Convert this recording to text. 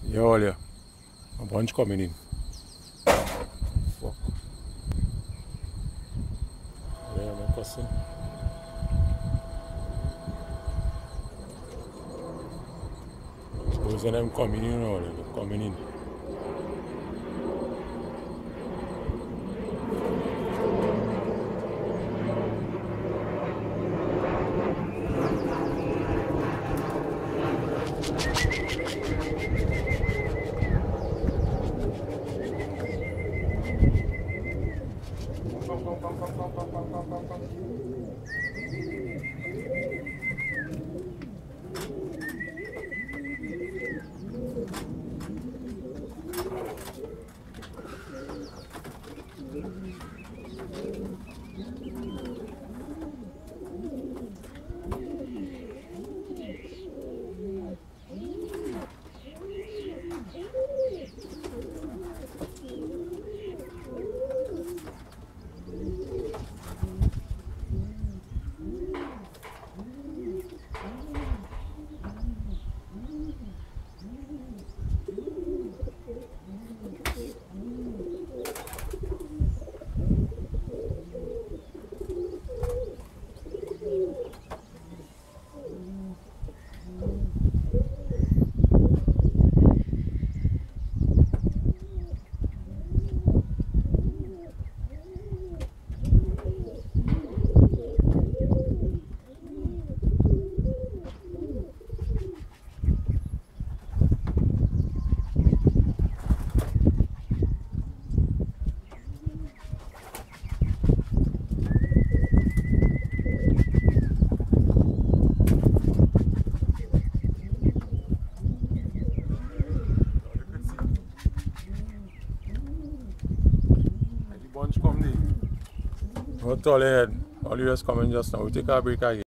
Yeah, all yeah. A bunch coming in. Fuck. Yeah, my cousin. Those of them coming in all, they're coming in. Bunch come there. Not all head. All you just coming just now. We take a break again.